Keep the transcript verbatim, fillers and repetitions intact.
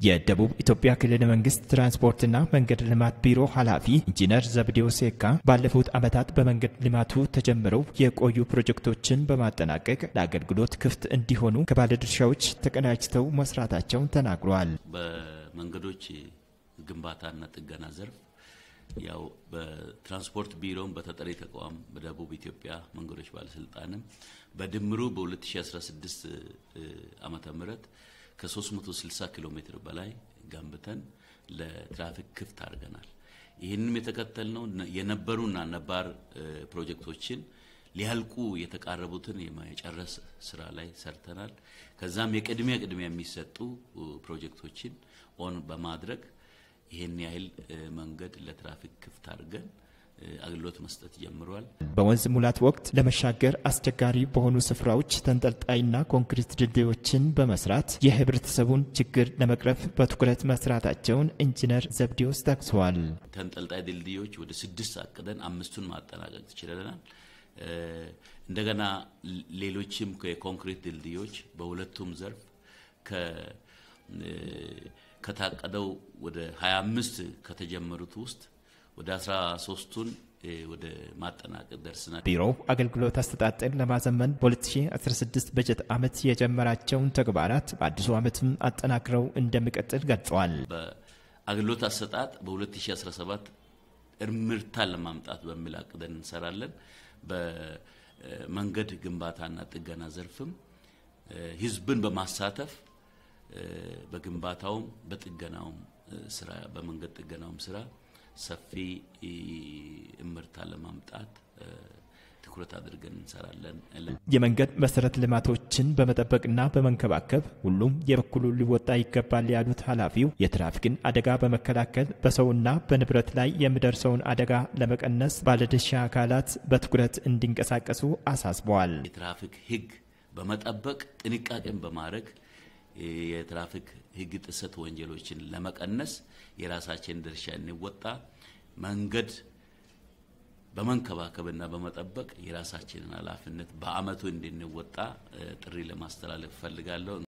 የደቡብ ኢትዮጵያ ክልል መንግስት ትራንስፖርትና መንገድ ልማት ቢሮ ኃላፊ ኢንጂነር ዘብዴው ሴካ ባለፉት ዓመታት በመንገድ ልማቱ ተጀምረው የቆዩ ፕሮጀክቶችን በማጠናቀቅ ለአገልግሎት ክፍት እንዲሆኑ ከባለድርሻዎች ተቀናጅተው መስራታቸውን ተናግረዋል። በመንገዶች ግንባታና ጥገና ዘርፍ ያው በትራንስፖርት ቢሮም በተጠሪ ተቋም በደቡብ ኢትዮጵያ መንገዶች ባለስልጣንም በድምሩ በ2016 ዓመተ ምህረት ከ360 ኪሎ ሜትር በላይ ገንብተን ለትራፊክ ክፍት አድርገናል። ይሄንንም የተከተልነው የነበሩና ነባር ፕሮጀክቶችን ሊያልቁ የተቃረቡትን የማይጨረስ ስራ ላይ ሰርተናል። ከዛም የቅድሚያ ቅድሚያ የሚሰጡ ፕሮጀክቶችን ኦን በማድረግ ይሄን ያህል መንገድ ለትራፊክ ክፍት አድርገን አገልግሎት መስጠት ጀምሯል። በወንዝ ሙላት ወቅት ለመሻገር አስቸጋሪ በሆኑ ስፍራዎች ተንጠልጣይና ኮንክሪት ድልድዮችን በመስራት የህብረተሰቡን ችግር ለመቅረፍ በትኩረት መስራታቸውን ኢንጂነር ዘብዴው ጠቅሰዋል። ተንጠልጣይ ድልድዮች ወደ ስድስት አቅደን አምስቱን ማጠናቀቅ ተችለናል። እንደገና ሌሎችም የኮንክሪት ድልድዮች በሁለቱም ዘርፍ ከ ከታቀደው ወደ ሃያ አምስት ከተጀመሩት ውስጥ ወደ አስራ ሶስቱን ወደ ማጠናቀቅ ደርሰናል። ቢሮው አገልግሎት አሰጣጥን ለማዘመን በ2016 በጀት ዓመት የጀመራቸውን ተግባራት በአዲሱ ዓመትም አጠናክረው እንደሚቀጥል ገልጸዋል። በአገልግሎት አሰጣጥ በ2017 እርምርታ ለማምጣት በሚል አቅደን እንሰራለን። በመንገድ ግንባታና ጥገና ዘርፍም ህዝብን በማሳተፍ በግንባታውም በጥገናውም ስራ በመንገድ ጥገናውም ስራ ሰፊ እምርታ ለማምጣት ትኩረት አድርገን እንሰራለን። የመንገድ መሰረተ ልማቶችን በመጠበቅና በመንከባከብ ሁሉም የበኩሉን ሊወጣ ይገባል ያሉት ኃላፊው የትራፊክን አደጋ በመከላከል በሰውና በንብረት ላይ የሚደርሰውን አደጋ ለመቀነስ ባለድርሻ አካላት በትኩረት እንዲንቀሳቀሱ አሳስበዋል። የትራፊክ ህግ በመጠበቅ ጥንቃቄን በማድረግ የትራፊክ ህግ ጥሰት ወንጀሎችን ለመቀነስ የራሳችን ድርሻ እንወጣ። መንገድ በመንከባከብና በመጠበቅ የራሳችንን ኃላፊነት በአመቱ እንድንወጣ ጥሪ ለማስተላለፍ ፈልጋለሁ።